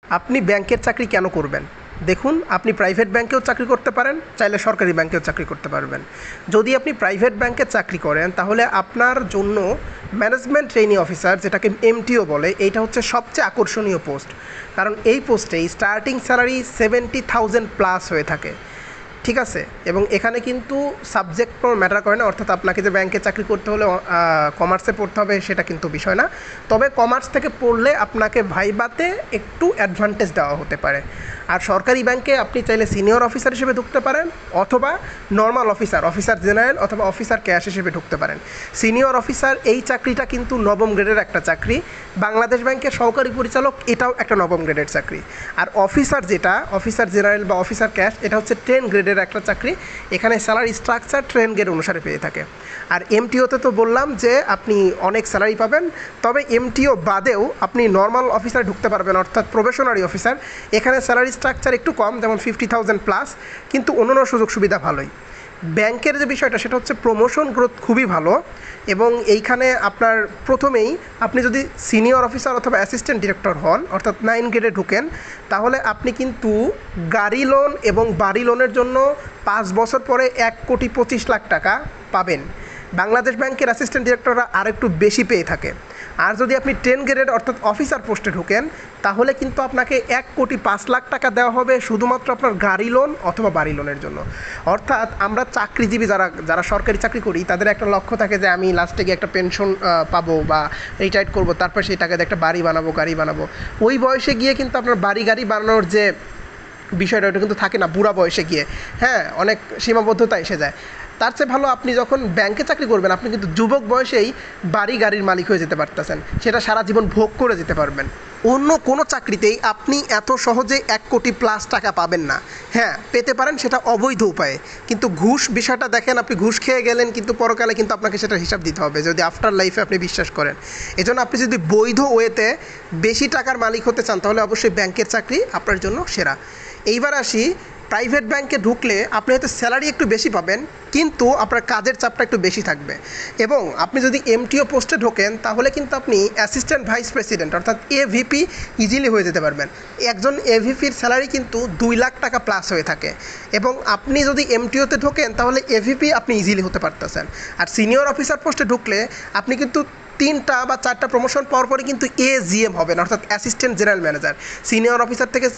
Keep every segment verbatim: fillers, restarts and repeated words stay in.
আপনি ব্যাংকের চাকরি কেন করবেন? দেখুন, আপনি প্রাইভেট ব্যাংকেও চাকরি করতে পারেন, চাইলে সরকারি ব্যাংকেও চাকরি করতে পারবেন। যদি আপনি প্রাইভেট ব্যাংকে চাকরি করেন তাহলে আপনার জন্য ম্যানেজমেন্ট ট্রেইনি অফিসার, যেটাকে এমটিও বলে, এইটা হচ্ছে সবচেয়ে আকর্ষণীয় পোস্ট। কারণ এই পোস্টেই starting salary seventy thousand plus হয়ে থাকে। ঠিক আছে, এবং এখানে কিন্তু সাবজেক্ট কোনো ম্যাটার করে না, অর্থাৎ আপনাকে যে ব্যাংকে চাকরি করতে হলে কমার্সে পড়তে হবে সেটা কিন্তু বিষয় না। তবে কমার্স থেকে পড়লে আপনাকে ভাইবাতে একটু অ্যাডভান্টেজ দেওয়া হতে পারে। আর সরকারি ব্যাংকে আপনি চাইলে সিনিয়র অফিসার হিসেবে ঢুকতে পারেন, অথবা নর্মাল অফিসার, অফিসার জেনারেল অথবা অফিসার ক্যাশ হিসেবে ঢুকতে পারেন। সিনিয়র অফিসার এই চাকরিটা কিন্তু নবম গ্রেডের একটা চাকরি। বাংলাদেশ ব্যাংকের সহকারী পরিচালক এটাও একটা নবম গ্রেডের চাকরি। আর অফিসার যেটা অফিসার জেনারেল বা অফিসার ক্যাশ, এটা হচ্ছে টেন গ্রেডের একটা চাকরি। এখানে স্যালারি স্ট্রাকচার ট্রেন গ্রেড অনুসারে পেয়ে থাকে। আর এমটিওতে তো বললাম যে আপনি অনেক স্যালারি পাবেন, তবে এমটিও বাদেও আপনি নর্মাল অফিসার ঢুকতে পারবেন, অর্থাৎ প্রফেশনারি অফিসার। এখানে স্যালারি স্ট্রাকচার একটু কম, যেমন ফিফটি থাউজেন্ড প্লাস, কিন্তু অন্যান্য সুযোগ সুবিধা ভালোই। ব্যাংকের যে বিষয়টা সেটা হচ্ছে প্রমোশন গ্রোথ খুবই ভালো, এবং এইখানে আপনার প্রথমেই আপনি যদি সিনিয়র অফিসার অথবা অ্যাসিস্ট্যান্ট ডিরেক্টর হন, অর্থাৎ নাইন গ্রেডে ঢুকেন, তাহলে আপনি কিন্তু গাড়ি লোন এবং বাড়ি লোনের জন্য পাঁচ বছর পরে এক কোটি পঁচিশ লাখ টাকা পাবেন। বাংলাদেশ ব্যাংকের অ্যাসিস্ট্যান্ট ডিরেক্টররা আর একটু বেশি পেয়ে থাকে। আর যদি আপনি টেন গ্রেডের অর্থাৎ অফিসার পোস্টে ঢোকেন, তাহলে কিন্তু আপনাকে এক কোটি পাঁচ লাখ টাকা দেওয়া হবে শুধুমাত্র আপনার গাড়ি লোন অথবা বাড়ি লোনের জন্য। অর্থাৎ আমরা চাকরিজীবী যারা যারা সরকারি চাকরি করি, তাদের একটা লক্ষ্য থাকে যে আমি লাস্টে গিয়ে একটা পেনশন পাবো বা রিটায়ার্ড করবো, তারপর সেই টাকাতে একটা বাড়ি বানাবো, গাড়ি বানাবো। ওই বয়সে গিয়ে কিন্তু আপনার বাড়ি গাড়ি বানানোর যে বিষয়টা, ওটা কিন্তু থাকে না বুড়া বয়সে গিয়ে। হ্যাঁ, অনেক সীমাবদ্ধতা এসে যায়। তার চেয়ে ভালো আপনি যখন ব্যাংকে চাকরি করবেন, আপনি কিন্তু যুবক বয়সেই বাড়ি গাড়ির মালিক হয়ে যেতে পারতেছেন, সেটা সারা জীবন ভোগ করে যেতে পারবেন। অন্য কোনো চাকরিতেই আপনি এত সহজে এক কোটি প্লাস টাকা পাবেন না। হ্যাঁ, পেতে পারেন সেটা অবৈধ উপায়ে, কিন্তু ঘুষ বিষয়টা দেখেন, আপনি ঘুষ খেয়ে গেলেন, কিন্তু পরকালে কিন্তু আপনাকে সেটা হিসাব দিতে হবে যদি আফটার লাইফে আপনি বিশ্বাস করেন। এজন্য আপনি যদি বৈধ ওয়েতে বেশি টাকার মালিক হতে চান, তাহলে অবশ্যই ব্যাংকের চাকরি আপনার জন্য সেরা। এইবার আসি, প্রাইভেট ব্যাংকে ঢুকলে আপনি হয়তো স্যালারি একটু বেশি পাবেন, কিন্তু আপনার কাজের চাপটা একটু বেশি থাকবে। এবং আপনি যদি এমটিও পোস্টে ঢোকেন, তাহলে কিন্তু আপনি অ্যাসিস্ট্যান্ট ভাইস প্রেসিডেন্ট অর্থাৎ এভিপি ইজিলি হয়ে যেতে পারবেন। একজন এভিপির স্যালারি কিন্তু দুই লাখ টাকা প্লাস হয়ে থাকে, এবং আপনি যদি এমটিওতে ঢোকেন তাহলে এভিপি আপনি ইজিলি হতে পারতেছেন। আর সিনিয়র অফিসার পোস্টে ঢুকলে আপনি কিন্তু তিনটা বা চারটা প্রমোশন পাওয়ার পরে কিন্তু এজিএম হবেন, অর্থাৎ assistant general manager. Senior officer থেকে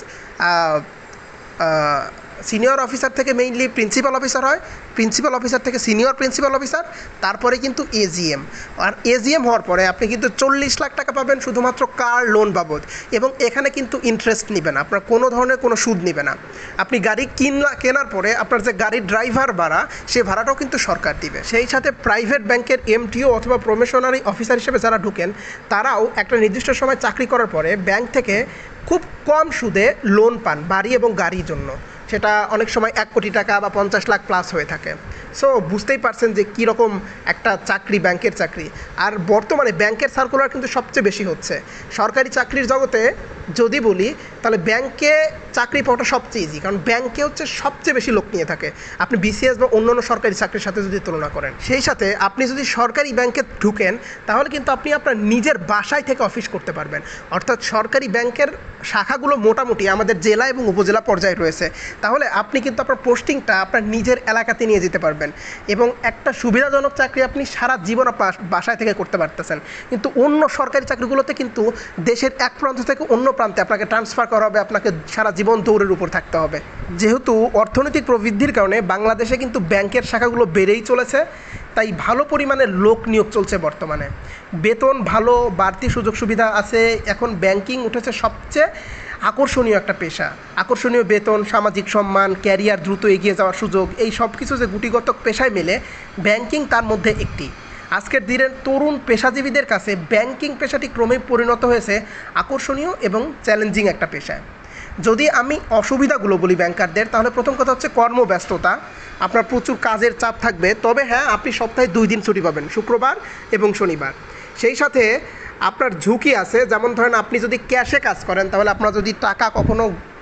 সিনিয়র অফিসার থেকে মেইনলি প্রিন্সিপাল অফিসার হয়, প্রিন্সিপাল অফিসার থেকে সিনিয়র প্রিন্সিপাল অফিসার, তারপরে কিন্তু এজিএম। আর এজিএম হওয়ার পরে আপনি কিন্তু চল্লিশ লাখ টাকা পাবেন শুধুমাত্র কার লোন বাবদ, এবং এখানে কিন্তু ইন্টারেস্ট নেবে না, আপনার কোনো ধরনের কোনো সুদ নেবে না। আপনি গাড়ি কিনলা কেনার পরে আপনার যে গাড়ির ড্রাইভার ভাড়া, সে ভাড়াটাও কিন্তু সরকার দিবে। সেই সাথে প্রাইভেট ব্যাংকের এমটিও অথবা প্রমোশনারি অফিসার হিসেবে যারা ঢুকেন, তারাও একটা নির্দিষ্ট সময় চাকরি করার পরে ব্যাংক থেকে খুব কম সুদে লোন পান বাড়ি এবং গাড়ির জন্য। সেটা অনেক সময় এক কোটি টাকা বা পঞ্চাশ লাখ প্লাস হয়ে থাকে। সো বুঝতেই পারছেন যে কীরকম একটা চাকরি ব্যাংকের চাকরি। আর বর্তমানে ব্যাংকের সার্কুলার কিন্তু সবচেয়ে বেশি হচ্ছে। সরকারি চাকরির জগতে যদি বলি, তাহলে ব্যাংকে চাকরি পাওয়াটা সবচেয়ে ইজি, কারণ ব্যাংকে হচ্ছে সবচেয়ে বেশি লোক নিয়ে থাকে আপনি বিসিএস বা অন্যান্য সরকারি চাকরির সাথে যদি তুলনা করেন। সেই সাথে আপনি যদি সরকারি ব্যাংকে ঢুকেন, তাহলে কিন্তু আপনি আপনার নিজের বাসায় থেকে অফিস করতে পারবেন। অর্থাৎ সরকারি ব্যাংকের শাখাগুলো মোটামুটি আমাদের জেলা এবং উপজেলা পর্যায়ে রয়েছে, তাহলে আপনি কিন্তু আপনার পোস্টিংটা আপনার নিজের এলাকাতে নিয়ে যেতে পারবেন, এবং একটা সুবিধাজনক চাকরি আপনি সারা জীবন আপনার বাসায় থেকে করতে পারতেছেন। কিন্তু অন্য সরকারি চাকরিগুলোতে কিন্তু দেশের এক প্রান্ত থেকে অন্য প্রান্তে আপনাকে ট্রান্সফার করা হবে, আপনাকে সারা জীবন দৌড়ের উপর থাকতে হবে। যেহেতু অর্থনৈতিক প্রবৃদ্ধির কারণে বাংলাদেশে কিন্তু ব্যাংকের শাখাগুলো বেড়েই চলেছে, তাই ভালো পরিমাণে লোক নিয়োগ চলছে বর্তমানে। বেতন ভালো, বাড়তি সুযোগ সুবিধা আছে। এখন ব্যাংকিং উঠেছে সবচেয়ে আকর্ষণীয় একটা পেশা। আকর্ষণীয় বেতন, সামাজিক সম্মান, ক্যারিয়ার দ্রুত এগিয়ে যাওয়ার সুযোগ, এই সব কিছু যে গুটিগত পেশায় মেলে, ব্যাংকিং তার মধ্যে একটি। আজকের দিনের তরুণ পেশাজীবীদের কাছে ব্যাংকিং পেশাটি ক্রমেই পরিণত হয়েছে আকর্ষণীয় এবং চ্যালেঞ্জিং একটা পেশায়। যদি আমি অসুবিধাগুলো বলি ব্যাংকারদের, তাহলে প্রথম কথা হচ্ছে কর্মব্যস্ততা। আপনার প্রচুর কাজের চাপ থাকবে, তবে হ্যাঁ, আপনি সপ্তাহে দুই দিন ছুটি পাবেন, শুক্রবার এবং শনিবার। সেই সাথে আপনার ঝুঁকি আছে, যেমন ধরেন আপনি যদি ক্যাশে কাজ করেন, তাহলে আপনার যদি টাকা কখনো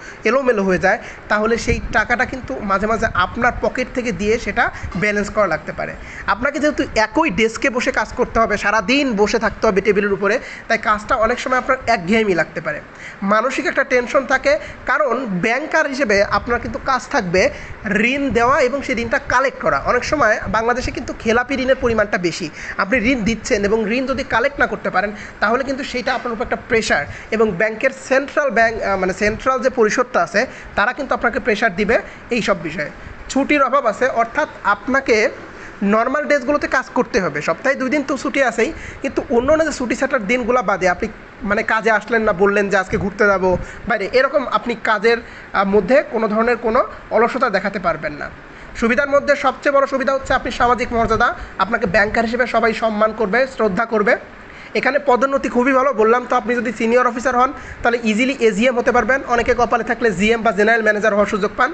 এলোমেলো হয়ে যায়, তাহলে সেই টাকাটা কিন্তু মাঝে মাঝে আপনার পকেট থেকে দিয়ে সেটা ব্যালেন্স করা লাগতে পারে। আপনাকে যেহেতু একই ডেস্কে বসে কাজ করতে হবে, সারাদিন বসে থাকতে হবে টেবিলের উপরে, তাই কাজটা অনেক সময় আপনার একঘেয়েমি লাগতে পারে, মানসিক একটা টেনশন থাকে। কারণ ব্যাংকার হিসেবে আপনার কিন্তু কাজ থাকবে ঋণ দেওয়া এবং সেই ঋণটা কালেক্ট করা। অনেক সময় বাংলাদেশে কিন্তু খেলাপি ঋণের পরিমাণটা বেশি। আপনি ঋণ দিচ্ছেন এবং ঋণ যদি কালেক্ট না করতে পারেন তাহলে কিন্তু সেইটা আপনার উপর একটা প্রেশার, এবং ব্যাংকের সেন্ট্রাল ব্যাংক মানে সেন্ট্রাল যে পরিষদটা আছে তারা কিন্তু আপনাকে প্রেশার দিবে এই সব বিষয়ে। ছুটির অভাব আছে, অর্থাৎ আপনাকে নর্মাল ডেজগুলোতে কাজ করতে হবে, সপ্তাহে দুই দিন তো ছুটি আছেই, কিন্তু অন্য অন্য যে ছুটি ছাটার দিনগুলো বাদে আপনি মানে কাজে আসলেন না, বললেন যে আজকে ঘুরতে যাব বাইরে, এরকম আপনি কাজের মধ্যে কোনো ধরনের কোনো অলসতা দেখাতে পারবেন না। সুবিধার মধ্যে সবচেয়ে বড় সুবিধা হচ্ছে আপনি সামাজিক মর্যাদা, আপনাকে ব্যাংকার হিসেবে সবাই সম্মান করবে, শ্রদ্ধা করবে। এখানে পদোন্নতি খুবই ভালো, বললাম তো আপনি যদি সিনিয়র অফিসার হন তাহলে ইজিলি এজিএম হতে পারবেন, অনেকে কপালে থাকলে জিএম বা জেনারেল ম্যানেজার হওয়ার সুযোগ পান।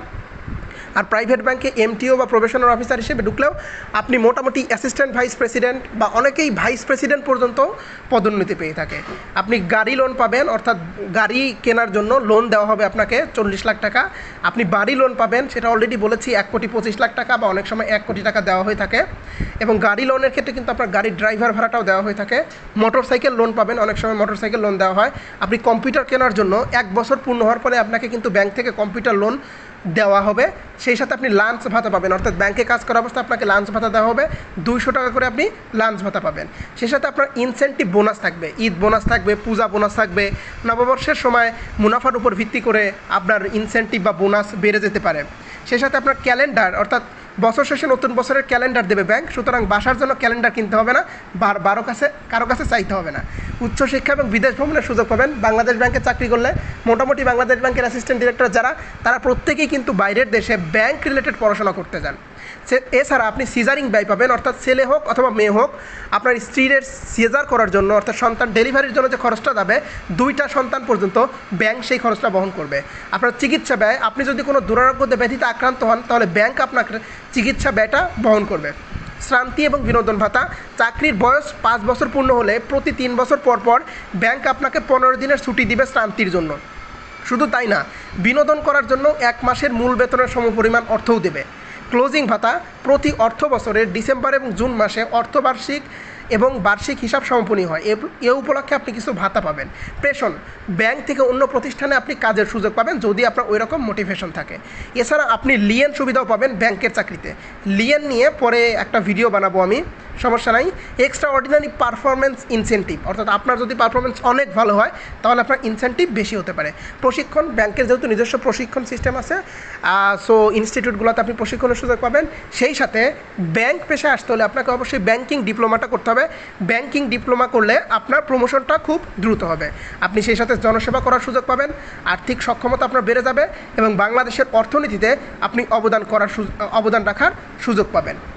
আর প্রাইভেট ব্যাংকে এমটিও বা প্রফেশনাল অফিসার হিসেবে ঢুকলেও আপনি মোটামুটি অ্যাসিস্ট্যান্ট ভাইস প্রেসিডেন্ট বা অনেকেই ভাইস প্রেসিডেন্ট পর্যন্ত পদোন্নতি পেয়ে থাকে। আপনি গাড়ি লোন পাবেন, অর্থাৎ গাড়ি কেনার জন্য লোন দেওয়া হবে আপনাকে চল্লিশ লাখ টাকা। আপনি বাড়ি লোন পাবেন, সেটা অলরেডি বলেছি এক কোটি পঁচিশ লাখ টাকা বা অনেক সময় এক কোটি টাকা দেওয়া হয়ে থাকে। এবং গাড়ি লোনের ক্ষেত্রে কিন্তু আপনার গাড়ির ড্রাইভার ভাড়াটাও দেওয়া হয়ে থাকে। মোটর সাইকেল লোন পাবেন, অনেক সময় মোটর সাইকেল লোন দেওয়া হয়। আপনি কম্পিউটার কেনার জন্য এক বছর পূর্ণ হওয়ার পরে আপনাকে কিন্তু ব্যাংক থেকে কম্পিউটার লোন দেওয়া হবে। সেই সাথে আপনি লাঞ্চ ভাতা পাবেন, অর্থাৎ ব্যাংকে কাজ করা অবস্থায় আপনাকে লাঞ্চ ভাতা দেওয়া হবে, দুইশো টাকা করে আপনি লাঞ্চ ভাতা পাবেন। সেই সাথে আপনার ইনসেন্টিভ বোনাস থাকবে, ঈদ বোনাস থাকবে, পূজা বোনাস থাকবে, নববর্ষের সময় মুনাফার উপর ভিত্তি করে আপনার ইনসেন্টিভ বা বোনাস বেড়ে যেতে পারে। সেই সাথে আপনার ক্যালেন্ডার, অর্থাৎ বছর শেষে নতুন বছরের ক্যালেন্ডার দেবে ব্যাংক, সুতরাং বাসার জন্য ক্যালেন্ডার কিনতে হবে না, বার বারো কাছে কারো কাছে চাইতে হবে না। উচ্চশিক্ষা এবং বিদেশ ভ্রমণের সুযোগ পাবেন বাংলাদেশ ব্যাংকে চাকরি করলে। মোটামুটি বাংলাদেশ ব্যাংকের অ্যাসিস্ট্যান্ট ডিরেক্টর যারা, তারা প্রত্যেকেই কিন্তু বাইরের দেশে ব্যাংক রিলেটেড পড়াশোনা করতে যান। সে এছাড়া আপনি সিজারিং ব্যয় পাবেন, অর্থাৎ ছেলে হোক অথবা মেয়ে হোক, আপনার স্ত্রীর সিজার করার জন্য অর্থাৎ সন্তান ডেলিভারির জন্য যে খরচটা যাবে, দুইটা সন্তান পর্যন্ত ব্যাংক সেই খরচটা বহন করবে। আপনার চিকিৎসা ব্যয়, আপনি যদি কোনো দুরারোগ্য ব্যাধিতে আক্রান্ত হন তাহলে ব্যাংক আপনার চিকিৎসা ব্যয়টা বহন করবে। শ্রান্তি এবং বিনোদন ভাতা, চাকরির বয়স পাঁচ বছর পূর্ণ হলে প্রতি তিন বছর পর পর ব্যাংক আপনাকে পনেরো দিনের ছুটি দিবে শ্রান্তির জন্য। শুধু তাই না, বিনোদন করার জন্য এক মাসের মূল বেতনের সমপরিমাণ অর্থও দেবে। ক্লোজিং ভাতা, প্রতি অর্থ বছরের ডিসেম্বর এবং জুন মাসে অর্থবার্ষিক এবং বার্ষিক হিসাব সমাপনী হয়, এ উপলক্ষে আপনি কিছু ভাতা পাবেন। প্রেষণ, ব্যাংক থেকে অন্য প্রতিষ্ঠানে আপনি কাজের সুযোগ পাবেন যদি আপনার ওই রকম মোটিভেশন থাকে। এছাড়া আপনি লিয়েন সুবিধাও পাবেন ব্যাংকের চাকরিতে। লিয়েন নিয়ে পরে একটা ভিডিও বানাবো আমি, সমস্যা নাই। এক্সট্রা অর্ডিনারি পারফরমেন্স ইনসেন্টিভ, অর্থাৎ আপনার যদি পারফরমেন্স অনেক ভালো হয় তাহলে আপনার ইনসেন্টিভ বেশি হতে পারে। প্রশিক্ষণ, ব্যাংকের যেহেতু নিজস্ব প্রশিক্ষণ সিস্টেম আছে, সো ইনস্টিটিউটগুলোতে আপনি প্রশিক্ষণের সুযোগ পাবেন। সেই সাথে ব্যাংক পেশায় আসতে হলে আপনাকে অবশ্যই ব্যাংকিং ডিপ্লোমাটা করতে হবে। ব্যাংকিং ডিপ্লোমা করলে আপনার প্রমোশনটা খুব দ্রুত হবে। আপনি সেই সাথে জনসেবা করার সুযোগ পাবেন, আর্থিক সক্ষমতা আপনার বেড়ে যাবে এবং বাংলাদেশের অর্থনীতিতে আপনি অবদান করার অবদান রাখার সুযোগ পাবেন।